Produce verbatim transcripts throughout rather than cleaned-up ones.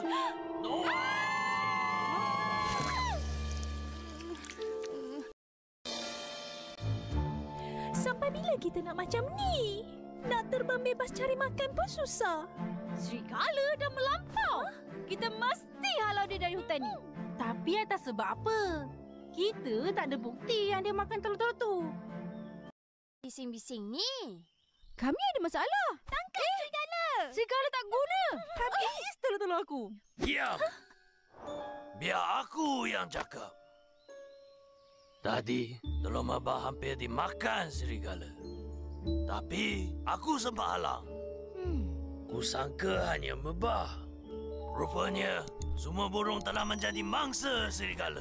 Sampai bila kita nak macam ni? Nak terbang bebas cari makan pun susah. Serigala dah melampau. Huh? Kita mesti halau dia dari hutan ni. Tapi atas sebab apa? Kita tak ada bukti yang dia makan telur-telur tu. Bising-bising ni. Kami ada masalah. Tangkap eh, serigala. Serigala tak guna. Habis telur-telur aku. Diam. Biar aku yang cakap. Tadi, telur Mabah hampir dimakan serigala. Tapi, aku sempat halang. Hmm. Kusangka hanya Mabah. Rupanya, semua burung telah menjadi mangsa serigala.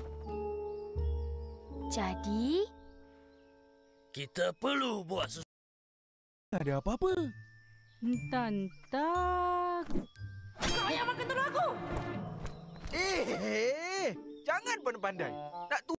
Jadi? Kita perlu buat sesuatu. Tak ada apa-apa. Entah-entah. Kau yang makan telur aku! Eh, eh, jangan pandai-pandai. Nak tu.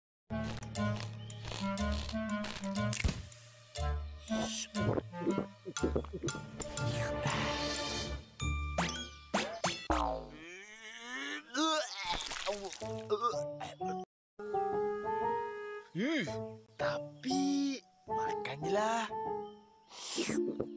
Hmm, tapi makan je lah.